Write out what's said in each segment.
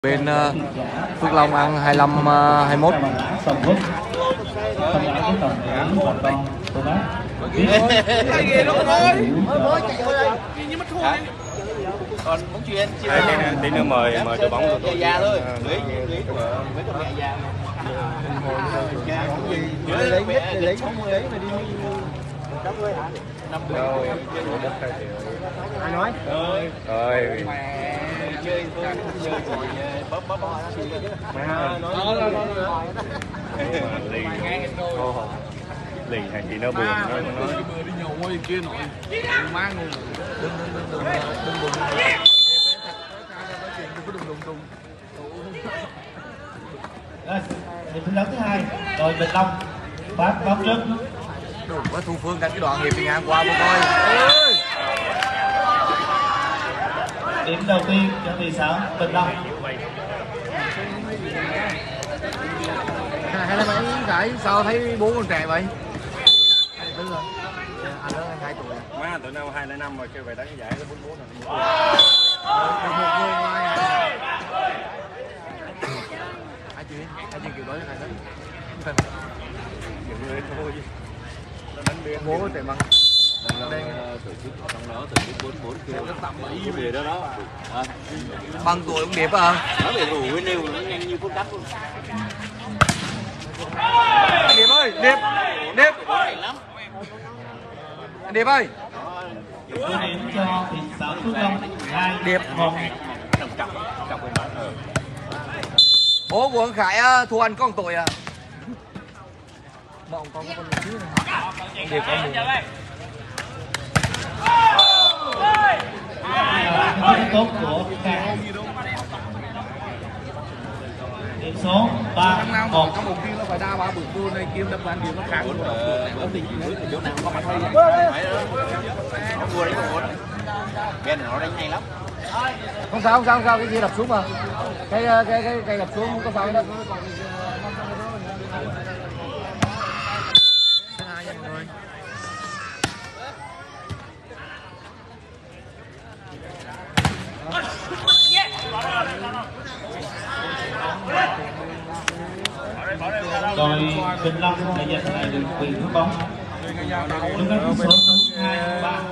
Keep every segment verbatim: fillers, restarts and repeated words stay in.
Bên uh, Phước Long ăn hai mươi lăm uh, hai mươi mốt. Còn bóng chuyền tí nữa mời mời đội bóng của tôi già thôi. Mấy con mẹ già. Lấy lấy lấy không lấy mà đi. Năm rồi. Ai nói? Ơi. Ơi. Chơi chơi bóp bóp bóp. Mày nói nói nói. Lì. Lì hay chị nó buồn nó nó Đi nhậu ngoài kia nội. Mang luôn. Đừng đừng đừng đừng đừng đừng. Đừng đừng đừng. Hiệp thi đấu thứ hai, đội Bình Long phát bóng trước. Đủ quá Thu Phương đánh cái đoạn hiệp thì ngang qua vô coi. Điểm đầu tiên cho thị xã Bình Long. Hay là mày giải sao thấy bốn con trẻ vậy? Đúng rồi. Anh đó hai tuổi. má tụi nó hai lẻ năm rồi kêu về đánh giải nó bốn bốn rồi. Một người ngoài. Ai chuyện? Ai chuyện kiểu đó cho thầy đó. Những người thôi. Nó đánh biên. Bố trẻ bằng. Đây tổ chức trong đó tổ chức bốn bốn kia rất tầm bảy về đó đó. Bằng tuổi cũng đẹp à? Nó để rủ với nêu nó nhanh như phút cắt luôn. Anh Điệp ơi, Điệp, Điệp, anh Điệp ơi. Số điểm cho thị xã Phước Long hai Điệp. một. Bố của anh Khải thua anh có một tuổi à? Mà ông con có con một xíu này. Điệp con mình. Điểm tốt của Khang. Điểm số ba một. Trong một phim nó phải đa ba bự luôn này kiếm đập bàn điểm nó khác. Có tình với chỗ nào có mặt hay. Nó thua đấy một. Bên nó đánh hay lắm. Không sao không sao không sao, cái gì đập xuống mà. Cái cái cái cái đập xuống không có sao đâu. Hai nha mọi người. Đội Bình Long đã giành lại được quyền cướp bóng. Đứng ở tỷ số hai ba.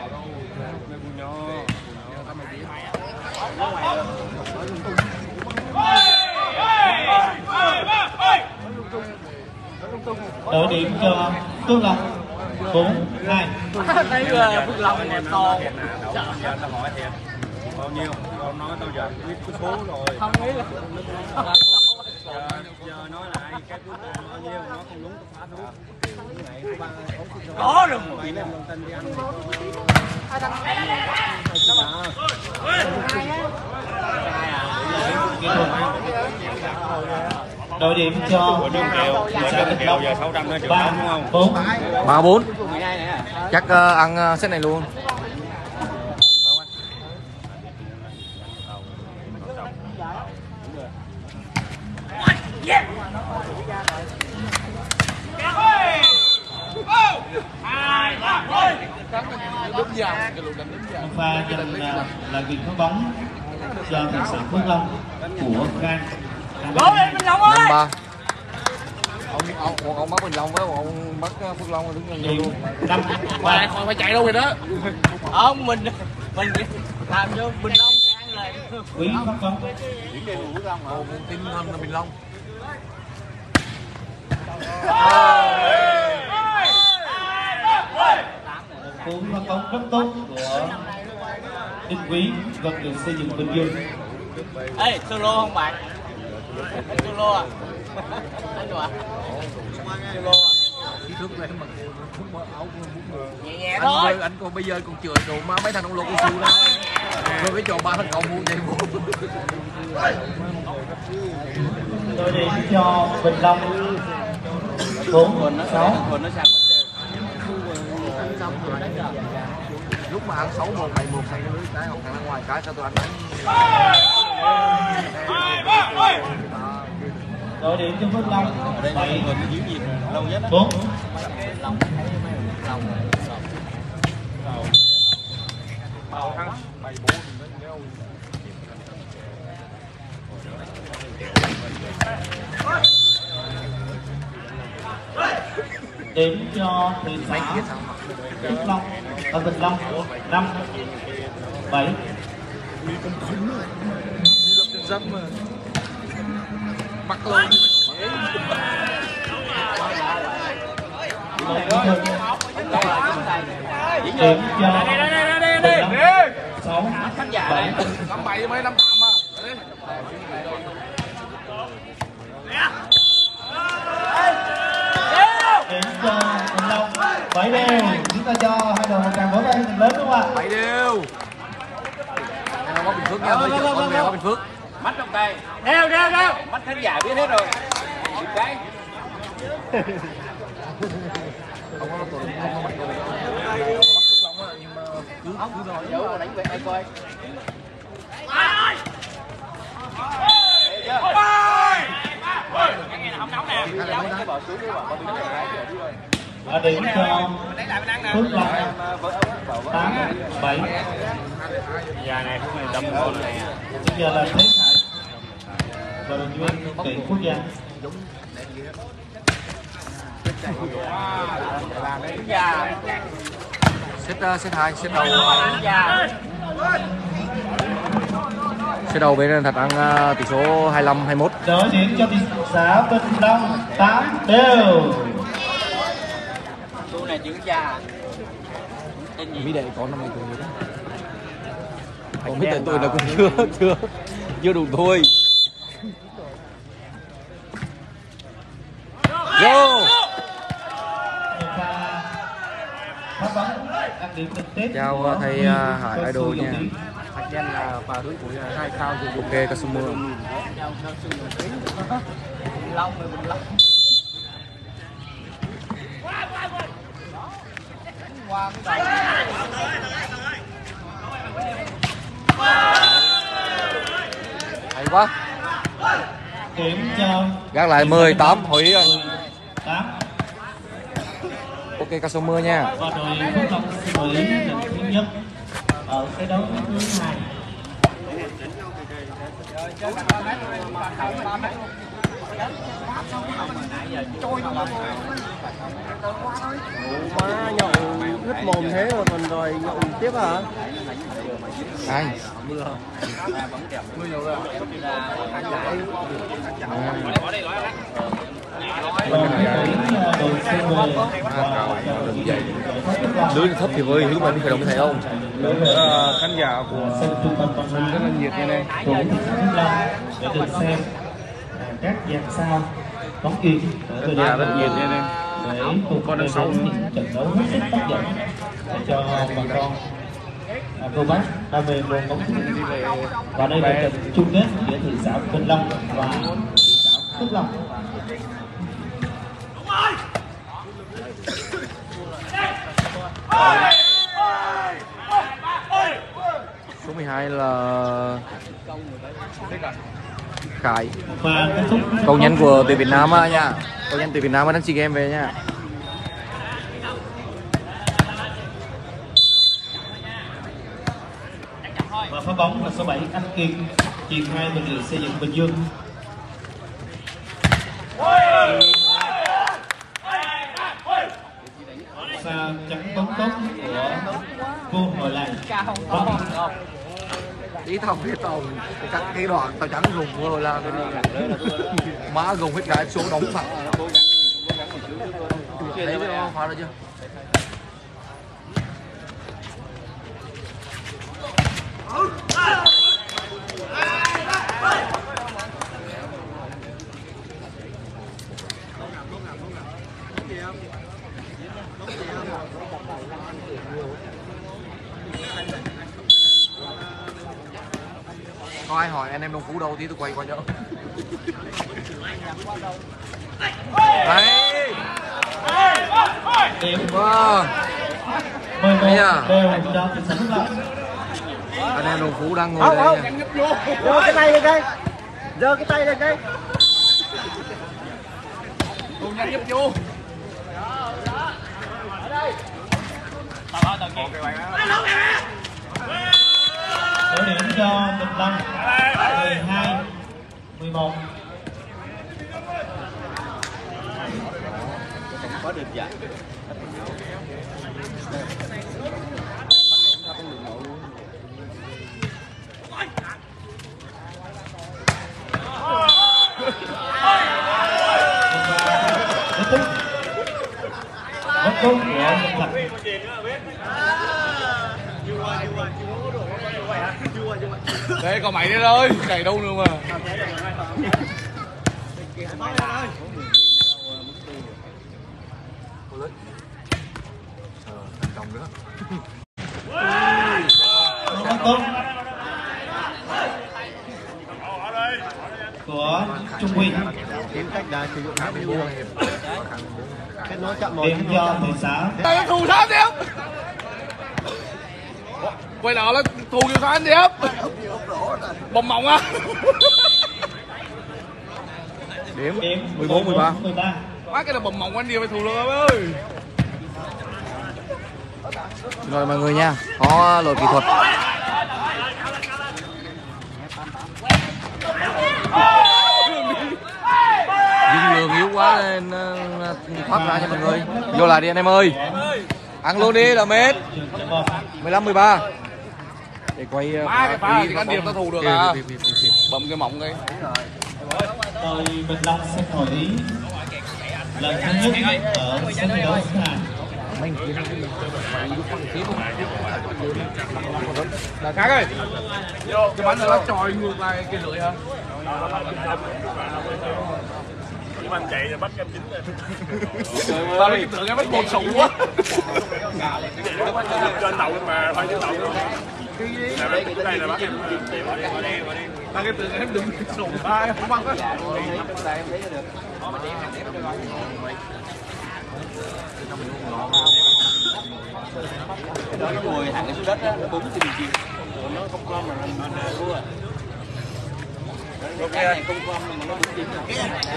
Đội điểm cho Phước Long bốn hai. Thấy Phước Long đẹp to. Tao hỏi thiệt bao nhiêu con nói tao giờ biết cái số rồi. Không nghĩ là giờ, giờ nói lại cái cuối cùng bao nhiêu nó không đúng tao phá số. có được một Mày lên lòng tin đi ăn. Đội điểm cho Đường kèo, thị xã Bình Long giờ sáu trăm nữa ba đúng không? bốn. Ba bốn. Chắc uh, ăn uh, set này luôn. Pha giành lại quyền cướp bóng cho thị xã Phước Long của Khang. Năm ba. Ông ông ông bắt Bình Long với ông bắt Phước Long đứng gần luôn. Năm ba. Còn phải chạy đâu rồi đó. không mình mình làm cho Bình Long ăn lại. Quý phát bóng. Ồ, tin hơn là Bình Long. Cú phát bóng rất tốt của Đinh Quý vật liệu xây dựng Bình Dương. Ê solo không bạn? Solo à? Anh à? Solo à? Kỹ thức này mà không mở áo Nhẹ nhẹ anh thôi. ơi, anh còn bây giờ còn chửi đồ má mấy thằng đông lô cao su đó. Rồi cái trò ba thằng cậu mua vậy mua. Đội điểm cho Bình Long bốn sáu. Còn nó sạc Lúc mà ăn sáu một bảy một hay lưới cái hoặc thằng ngoài cái sao tôi ăn đánh. Đội điểm cho Phước Long bảy bốn. bốn. Điểm cho thị xã Vĩnh Long ở Vĩnh Long năm bảy. Bắt lên. Điểm cho sáu bảy. Năm bảy mấy năm tạm à. Điểm cho Vĩnh Long bảy đều. Chúng ta cho hai đội một tràng vỗ tay lớn đúng không ạ? Bảy đều. Em có Bình Phước nha, bây giờ con về có Bình Phước. Mắt trong tay. Đeo đeo đeo. Mắt khán giả biết hết rồi. Cái. Không có tụi không có mặt tụi. Nhưng mà cứ cứ rồi dấu đánh về ai coi. Và điểm cho Phước Long tám bảy. Giờ này Phước này đâm con này. Bây giờ là Thế Hải và đội viên tuyển quốc gia. xếp xếp hai xếp đầu xếp đầu bên thật ăn tỷ số hai lăm hai mốt. Đội điểm cho thị xã Vĩnh Long tám đều. Tôi này chữ già. Mỹ đệ có năm nay tuổi nữa. Còn Mỹ đệ tuổi là cũng chưa chưa chưa đủ thôi. Go. Chào thầy Hải Idol nha. Đen là và đối của hai sao rồi. Ok, customer. Long rồi Bình Long. Hay quá. Điểm cho Gác lại mười tám hủy rồi. tám. Ok, customer nha. Và đội Phước Long xử lý lần thứ nhất ở cái đấu thứ hai. Má nhậu hết mồm thế rồi còn rồi nhậu tiếp hả? Ai? Mưa. Mưa nhiều rồi. Lưới thấp thì ơi, lúc mình phải đồng thầy không? Khán giả của rất là nhiệt như này. Cũng để được xem các dàn sao bóng yên ở thời điểm rất nhiệt như này. để cùng con được những trận đấu hết sức hấp dẫn để cho bà con cô bác đam mê môn bóng đá. Và đây là trận chung kết giữa thị xã Vĩnh Long và thị xã Phước Long. Số mười hai là Khải. Cầu nhân của tuyển Việt Nam á nha. Cầu nhân tuyển Việt Nam đang SEA Games về nha. Và phá bóng là số bảy Anh Kiệt, chuyền hai bệnh viện xây dựng Bình Dương. Pha chắn bóng tốt của Vô Hội Làng. Ý tao biết tao cắt cái đoạn tao trắng gùng rồi là cái này má gùng hết cả số đóng phạt. Thấy chưa? Phá được chưa? Có ai hỏi anh em Đông Phú đâu tí tôi quay qua cho. Đấy. Wow. Bây giờ anh em Đông Phú đang ngồi đây nha. Giơ cái tay lên đây. Giơ cái tay lên đây. Cùng nhanh giúp vô. Số điểm cho Bình Long mười hai mười một. có được dạ. Rất tốt của Nhân Thành. Đây còn mày đi thôi, cày đâu nữa mà. Trọng nữa. Rất tốt của Trung Huy. Kiếm cách đã sử dụng hai mươi bốn. Kết nối chậm một. Điểm cho thị xã. Đây thù thắng tiếp. Quay lại là thù nhiều thắng tiếp. Bồng mộng á. Điểm Điểm mười bốn mười ba. mười ba. Má cái là bồng mộng anh đi phải thù luôn em ơi. Rồi mọi người nha, có lỗi kỹ thuật. Dương Lương yếu quá nên thoát ra nha mọi người. Vô lại đi anh em ơi. Ăn luôn đi là mệt. mười lăm mười ba. Để quay má cái pha thì anh điểm ta thù được à. Bấm cái mỏng cái. Tôi Bình Long sẽ hỏi ý lần thứ nhất ở sân đấu Hà. Là khác ơi. Cái bắn nó tròi ngược lại cái lưỡi hả? Anh chạy rồi bắt em chính rồi. Tao nói tưởng em bắt một súng quá. Cho anh đậu mà phải chứ đậu. Cái này là bắt em. Tao cái tưởng em đừng súng ai không bắn á. Đó nó ngồi thẳng cái xuống đất á, nó búng thì mình chịu. Nó không con mà nó thua. Cái này không con mà nó búng chìm rồi.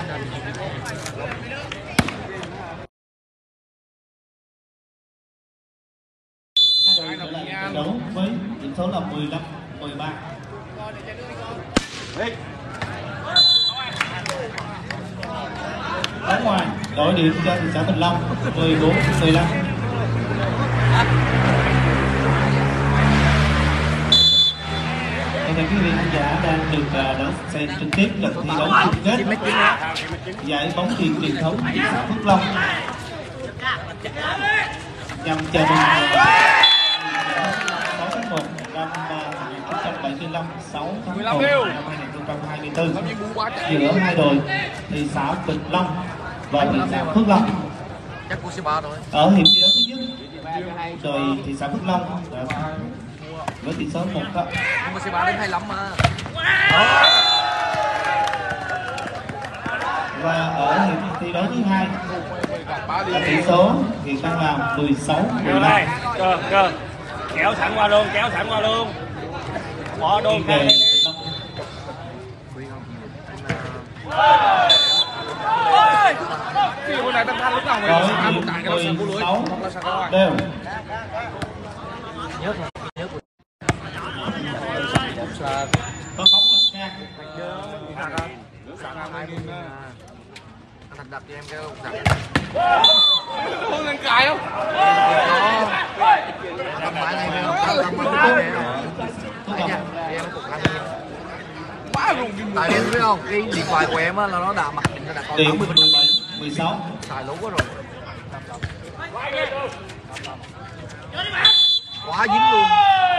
Đấu với điểm số là mười lăm mười ba. Ở ngoài đổi điểm cho thị xã Bình Long mười bốn mười lăm. Các quý vị khán giả đang được đón xem trực tiếp trận thi đấu chung kết giải bóng chuyền truyền thống thị xã Phước Long nhằm chào mừng sáu tháng một năm hai nghìn không trăm bảy mươi lăm, sáu tháng một năm hai nghìn không trăm hai mươi tư giữa hai đội thị xã Bình Long và thị xã Phước Long. Chắc của C ba thôi. Ở hiệp thi đấu thứ nhất, đội thị xã Phước Long đã với tỷ số một đó. Nhưng mà C ba đến hay lắm mà. Và ở hiệp thi đấu thứ hai, tỷ số hiện đang là mười sáu mười lăm. Cơ cơ kéo sẵn qua luôn, kéo sẵn qua luôn. Bỏ đôn về Cái con này tâm thanh lúc nào mà ăn một cái nó sạc của lưới hoặc là sạc ra ngoài. đều. Có bóng mặt nha. Thành đập cho em cái sạc. Không lên cài không? Tầm bãi này nè, tầm bãi này nè. Em cục anh quá rùng. Tại em biết không, cái điện thoại của em á là nó đã mặt nó đã còn tám mươi phần trăm mười sáu. xài lố quá rồi. Quá dính luôn.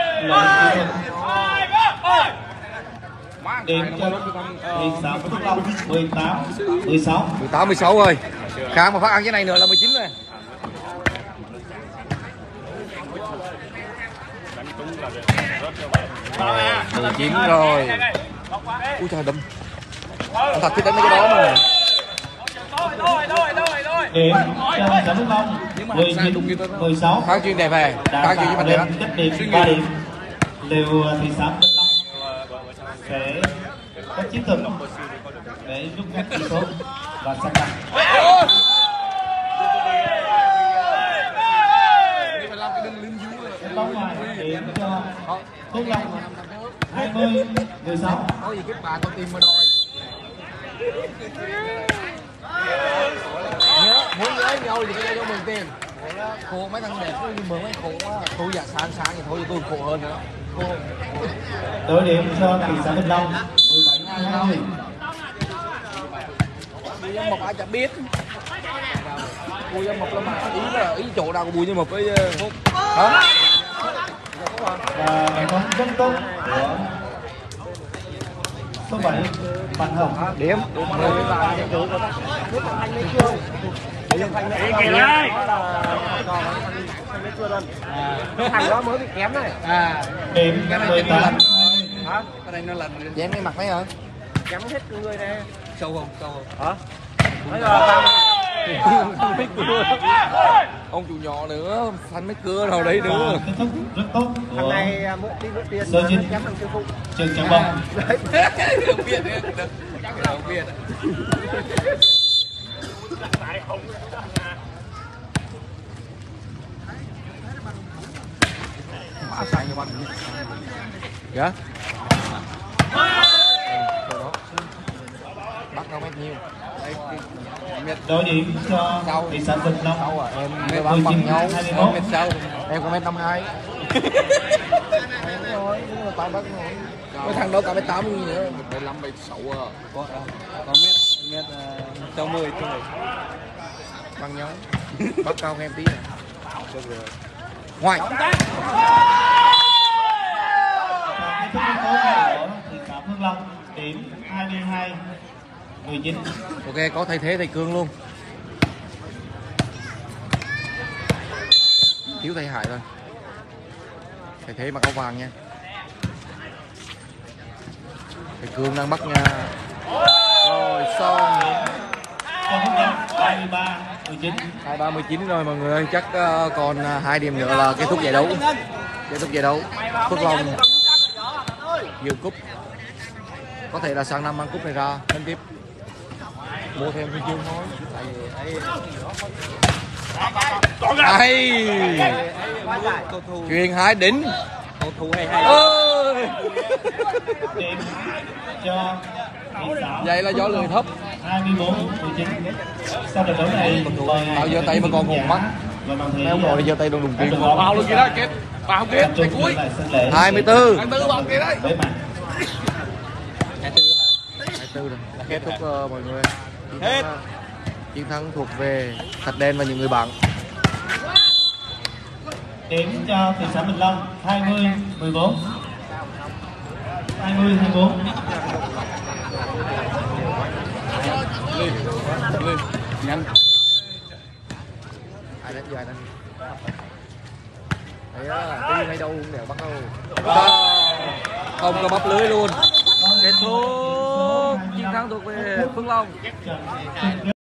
Điểm cho thị xã Phước Long mười tám mười sáu. mười tám mười sáu rồi. Khang mà phát ăn cái này nữa là mười chín rồi. mười chín rồi. Ui trời đâm. Anh thật thích đánh cái đó mà. Điểm cho thị xã Phước Long mười chín mười sáu. Khang chuyên đẹp về. Khang chuyên với mình lên cách điểm ba điểm. Đều thị xã Bình Long sẽ có chiến thuật để rút ngắn tỷ số và sang năm. Bóng ngoài điểm cho Phước Long hai mươi mười sáu. Có gì kết bà tao tìm mà đòi. Nhớ, muốn nhớ nhớ đâu thì cái cho mượn tiền. Khổ mấy thằng đẹp nó mượn mấy khổ quá. Tôi giả sáng sáng thì thôi tôi khổ hơn nữa. Khổ. Đối điểm cho thị xã Bình Long mười bảy hai mươi. Bùi Văn Mộc ai chả biết. Bùi Văn Mộc là mà ý là ý chỗ nào của Bùi Văn Mộc với Phúc. Hả? Và bóng rất tốt của số bảy Văn Hồng. Điểm. Thằng đó mới bị kém này. À. Điểm mười tám. Hả? Cái này nó lạnh. Dám cái mặt đấy hả? Kém hết người này. Sâu không? Sâu không? Hả? Bây giờ Không biết cưa. Ông chủ nhỏ nữa, phanh mấy cưa nào đấy nữa. Kết thúc rất tốt thằng của này mỗi đi mỗi tiền Số nó chín. kém thằng Trương Phụng. trường Tràng Bom. Không biết nữa. Không biết. Quá sai như bạn. Dạ. Bắt đâu mấy nhiêu? Đối điểm cho Sau. thị xã Bình Long. Đâu à, em mét bắn bằng nhau, em mét sau, em có mét năm hai. Rồi, nhưng mà tao bắt rồi. Cái thằng đó cả mét tám gì nữa, mét năm, mét sáu à. Có có mét mét sáu mươi thôi. Bằng nhau. Bắt cao hơn em tí này. Được rồi. Ngoài. Kết thúc rất tốt của thị xã Phước Long. Điểm hai mươi hai mười chín. Ok, có thay thế thầy Cương luôn. Thiếu thầy Hải thôi. Thay thế mà có vàng nha. Thầy Cương đang bắt nha. Rồi xong. Cho Phước Long hai mươi ba mười chín. hai ba mười chín rồi mọi người ơi, chắc uh, còn uh, hai điểm nữa là kết thúc giải đấu. Kết thúc giải đấu. Phước Long dự cúp. Có thể là sang năm mang cúp này ra lên tiếp. Mua thêm huy chương thôi. Hay. Truyền Hải đỉnh. Cầu thủ hay hay. Ơi. Điểm cho thị xã Vậy là do lười thấp. hai mươi bốn mười chín. Sau trận đấu này Bao giờ tay mà còn hồn mắt. Mấy ông nội giờ tay đùng đùng tiền. Bao luôn kia đó kết. Bao không kết. Cái cuối. hai mươi tư. hai mươi tư bao kia đấy. Với mặt hai mươi tư rồi. Kết thúc uh, mọi người. Chiến Hết. thắng, chiến thắng thuộc về Thạch Đen và những người bạn. điểm cho thị xã Bình Long hai mươi mười bốn. hai mươi hai mươi bốn. Lên. Nhanh. Ai đánh giờ anh. Đấy á, đi ngay đâu cũng đều bắt đâu. Không có bắp lưới luôn. Kết thúc chiến thắng thuộc về Phước Long.